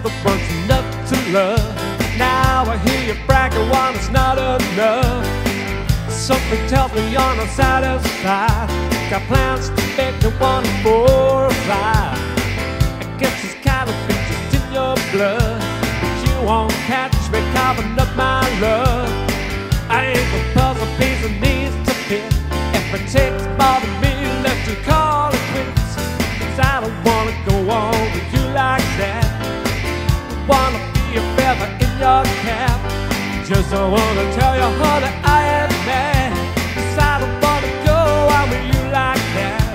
never was enough to love. Now I hear you bragging when it's not enough. Something tells me you're not satisfied. Got plans to make you want more life. I guess it's kind of just in your blood, but you won't catch me carving up my love. I ain't the puzzle piece that needs to fit. If it takes more than me, let you call it quits. 'Cause I don't wanna go on with you like that. I wanna be a feather in your cap. Just don't wanna tell you, honey, I am mad. 'Cause I don't wanna go on with you like that.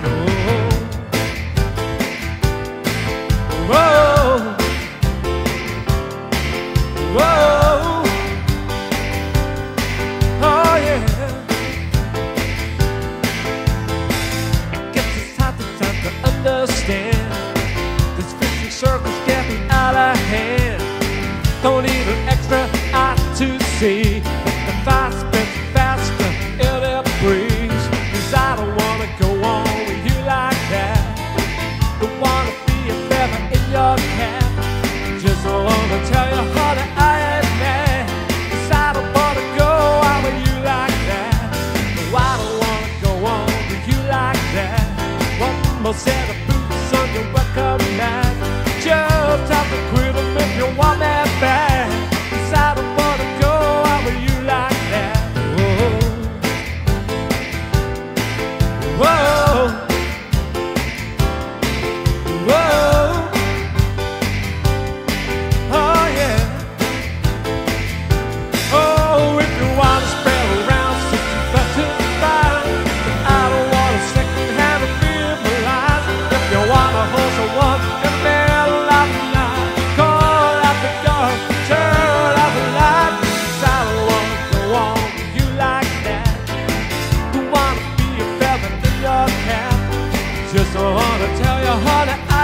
Oh, whoa, whoa, oh yeah. I guess it's hard to understand. This vicious circle's getting out of hand. Don't need an extra eye to see the fire spins faster in a breeze. 'Cause I don't wanna go on with you like that. Don't wanna be a feather in your cap. Just don't wanna tell you, honey, I ain't mad. 'Cause I don't wanna go on with you like that. No, I don't wanna go on with you like that. One more set of boots on your welcome back. Just have to quit them if you want me back. 'Cause I don't wanna go out with you like that. Whoa, whoa, whoa, oh yeah. Oh, if you wanna spread around 65 to 5, but I don't wanna second-hand or feel blind. If you wanna hold someone in the middle of the night, call out the door, turn out the light. 'Cause I don't wanna go on with you like that. Don't wanna be a feather in your cap. Just don't wanna tell you, honey,